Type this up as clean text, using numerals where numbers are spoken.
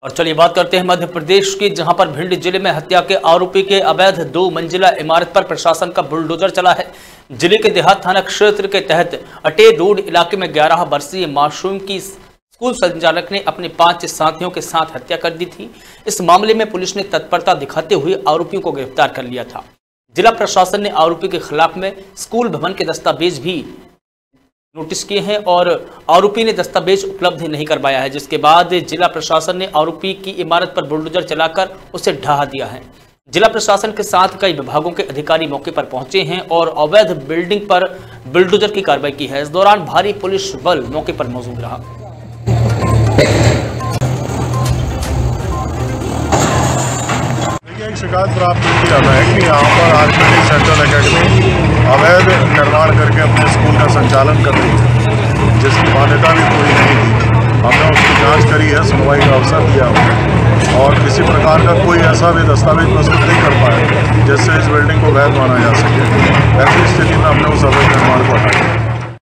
और चलिए बात करते हैं मध्य प्रदेश की, जहां पर भिंड जिले में हत्या के आरोपी के अवैध 2 मंजिला इमारत पर प्रशासन का बुलडोजर चला है। जिले के देहात थाना क्षेत्र के तहत अटे रोड इलाके में 11 वर्षीय मासूम की स्कूल संचालक ने अपने 5 साथियों के साथ हत्या कर दी थी। इस मामले में पुलिस ने तत्परता दिखाते हुए आरोपियों को गिरफ्तार कर लिया था। जिला प्रशासन ने आरोपी के खिलाफ में स्कूल भवन के दस्तावेज भी नोटिस किए हैं और आरोपी ने दस्तावेज उपलब्ध नहीं करवाया है, जिसके बाद जिला प्रशासन ने आरोपी की इमारत पर बुलडोजर चलाकर उसे ढहा दिया है। जिला प्रशासन के साथ कई विभागों के अधिकारी मौके पर पहुंचे हैं और अवैध बिल्डिंग पर बुलडोजर की कार्रवाई की है। इस दौरान भारी पुलिस बल मौके पर मौजूद रहा। एक शिकायत प्राप्त की जाता है कि यहाँ पर आर्किटेक्ट सेंट्रल एकेडमी अवैध निर्माण करके अपने स्कूल का संचालन कर रही है, जिसकी मान्यता भी पूरी नहीं थी। हमने उसकी जांच करी है, सुनवाई का अवसर दिया है और किसी प्रकार का कोई ऐसा भी दस्तावेज प्रस्तुत नहीं कर पाया जिससे इस बिल्डिंग को वैध माना जा सके।